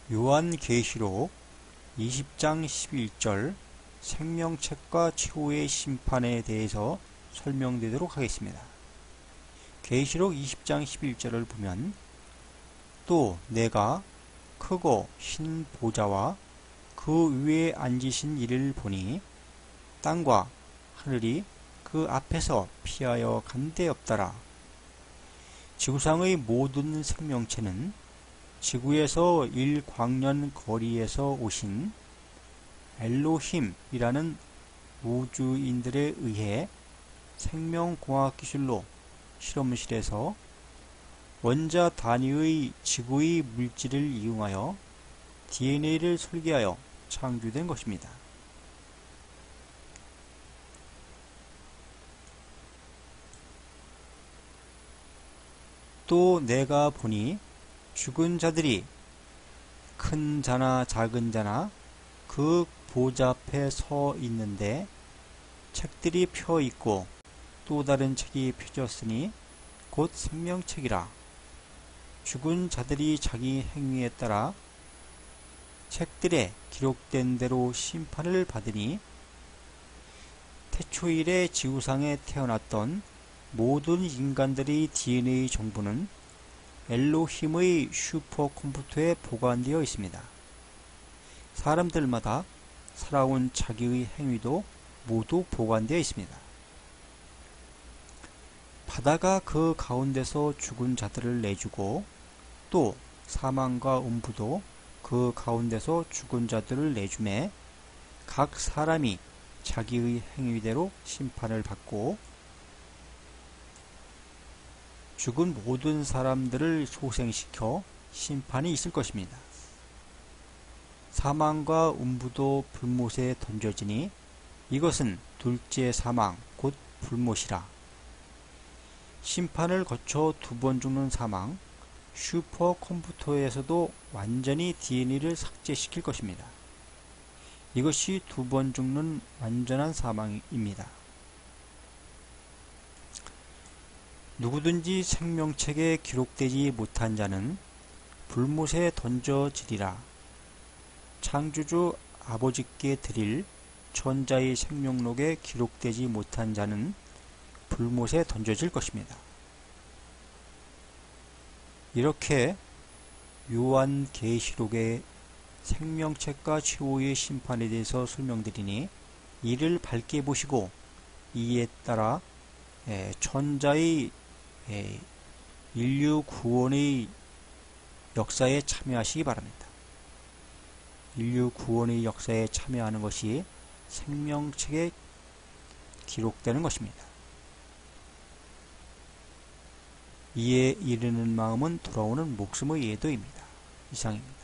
요한계시록 20장 11절 생명책과 최후의 심판에 대해서 설명드리도록 하겠습니다. 계시록 20장 11절을 보면 또 내가 크고 흰 보좌와 그 위에 앉으신 이를 보니 땅과 하늘이 그 앞에서 피하여 간 데 없더라. 지구상의 모든 생명체는 지구에서 1광년 거리에서 오신 엘로힘이라는 우주인들에 의해 생명공학 기술로 실험실에서 원자 단위의 지구의 물질을 이용하여 DNA를 설계하여 창조된 것입니다. 또 내가 보니 죽은 자들이 큰 자나 작은 자나 그 보좌 앞에 서 있는데 책들이 펴 있고 또 다른 책이 펴졌으니 곧 생명책이라. 죽은 자들이 자기 행위에 따라 책들에 기록된 대로 심판을 받으니 태초일에 지구상에 태어났던 모든 인간들의 DNA 정보는 엘로힘의 슈퍼컴퓨터에 보관되어 있습니다. 사람들마다 살아온 자기의 행위도 모두 보관되어 있습니다. 바다가 그 가운데서 죽은 자들을 내주고 또 사망과 음부도 그 가운데서 죽은 자들을 내주매 각 사람이 자기의 행위대로 심판을 받고 죽은 모든 사람들을 소생시켜 심판이 있을 것입니다. 사망과 음부도 불못에 던져지니 이것은 둘째 사망 곧 불못이라. 심판을 거쳐 두 번 죽는 사망, 슈퍼컴퓨터에서도 완전히 DNA를 삭제시킬 것입니다. 이것이 두 번 죽는 완전한 사망입니다. 누구든지 생명책에 기록되지 못한 자는 불못에 던져지리라. 창조주 아버지께 드릴 천자의 생명록에 기록되지 못한 자는 불못에 던져질 것입니다. 이렇게 요한계시록의 생명책과 최후의 심판에 대해서 설명드리니 이를 밝게 보시고 이에 따라 천자의 인류 구원의 역사에 참여하시기 바랍니다. 인류 구원의 역사에 참여하는 것이 생명책에 기록되는 것입니다. 이에 이르는 마음은 돌아오는 목숨의 예도입니다. 이상입니다.